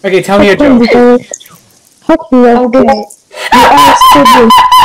Okay, tell me a joke. Happy birthday. You are siblings.